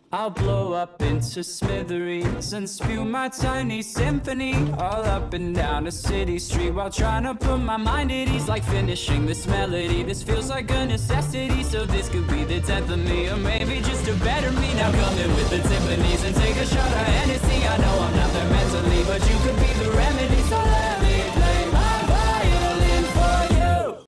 I'll blow up into smithereens and spew my tiny symphony all up and down a city street while trying to put my mind at ease. Like finishing this melody, this feels like a necessity. So this could be the 10th of me, or maybe just a better me. Now come in with the timpanis and take a shot of Hennessy. I know